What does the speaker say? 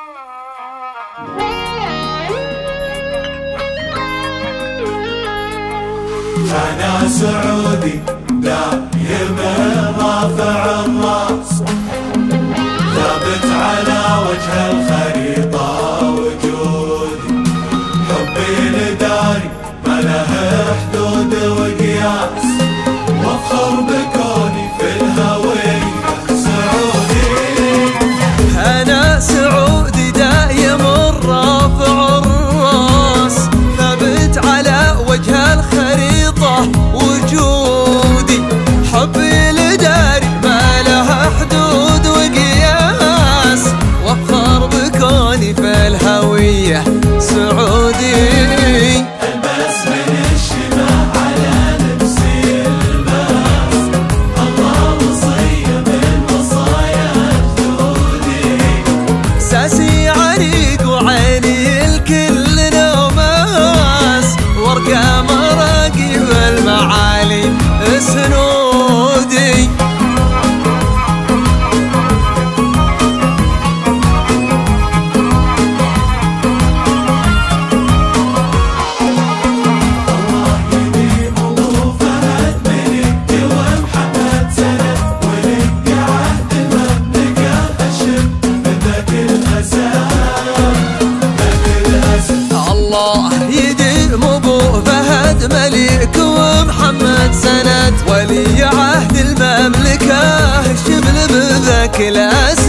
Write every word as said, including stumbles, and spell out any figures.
أنا سعودي دايم رافع الراس، ثابت على وجه الخريطة وجودي، حبي لداري ما له حدود وقياس، وافخر بكوني في الهوية سعودي. أنا سعودي دايم رافع الراس، ثابت على وجه الخريطة وجودي، حبي لداري ما له حدود وقياس، وافخر بكوني في الهوية سعودي. البس من الشماء على لبسي الباس، الله وصية من وصايا جدودي، ساسي عريق وعيني الكل نوماس، وارقى مراقي والمعالي سنودي. مليك ومحمد سند ولي عهد المملكة، شبل بذاك الأسد.